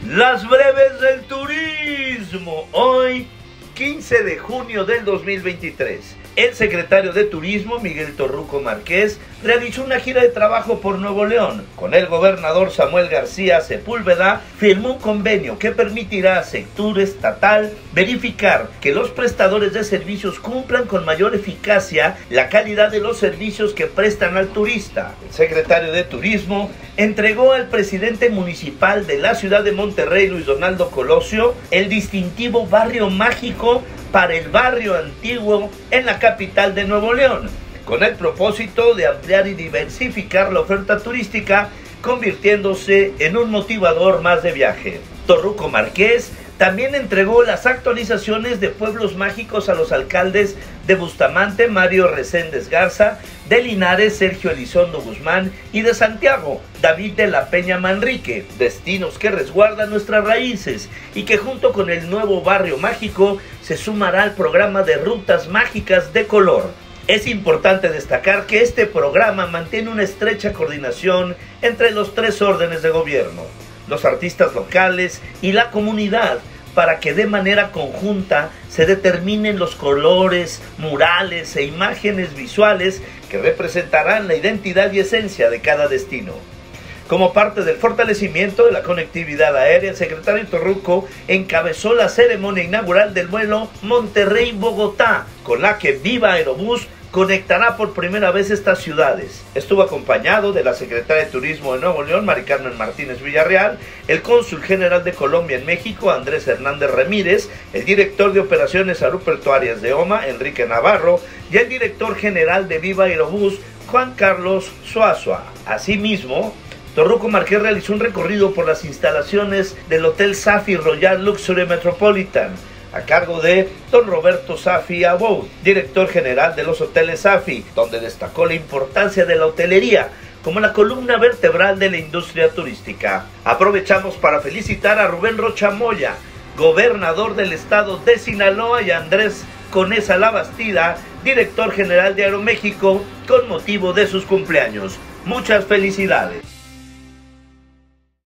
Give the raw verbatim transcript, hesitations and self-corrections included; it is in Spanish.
Las breves del turismo. Hoy, quince de junio del dos mil veintitrés, el secretario de Turismo, Miguel Torruco Márquez, realizó una gira de trabajo por Nuevo León. Con el gobernador Samuel García Sepúlveda, firmó un convenio que permitirá al sector estatal verificar que los prestadores de servicios cumplan con mayor eficacia la calidad de los servicios que prestan al turista. El secretario de Turismo entregó al presidente municipal de la ciudad de Monterrey, Luis Donaldo Colosio, el distintivo Barrio Mágico para el barrio antiguo en la capital de Nuevo León, con el propósito de ampliar y diversificar la oferta turística, convirtiéndose en un motivador más de viaje. Torruco Márquez también entregó las actualizaciones de pueblos mágicos a los alcaldes de Bustamante, Mario Reséndez Garza, de Linares, Sergio Elizondo Guzmán, y de Santiago, David de la Peña Manrique, destinos que resguardan nuestras raíces y que junto con el nuevo barrio mágico se sumará al programa de rutas mágicas de color. Es importante destacar que este programa mantiene una estrecha coordinación entre los tres órdenes de gobierno, los artistas locales y la comunidad, para que de manera conjunta se determinen los colores, murales e imágenes visuales que representarán la identidad y esencia de cada destino. Como parte del fortalecimiento de la conectividad aérea, el secretario Torruco encabezó la ceremonia inaugural del vuelo Monterrey-Bogotá, con la que Viva Aerobús conectará por primera vez estas ciudades. Estuvo acompañado de la secretaria de Turismo de Nuevo León, Mari Carmen Martínez Villarreal, el cónsul general de Colombia en México, Andrés Hernández Ramírez, el director de operaciones aeroportuarias de OMA, Enrique Navarro, y el director general de Viva Aerobús, Juan Carlos Suazua. Asimismo, Torruco Márquez realizó un recorrido por las instalaciones del Hotel Safi Royal Luxury Metropolitan, a cargo de don Roberto Safi Abou, director general de los hoteles Safi, donde destacó la importancia de la hotelería como la columna vertebral de la industria turística. Aprovechamos para felicitar a Rubén Rocha Moya, gobernador del estado de Sinaloa, y a Andrés Conesa Labastida, director general de Aeroméxico, con motivo de sus cumpleaños. Muchas felicidades.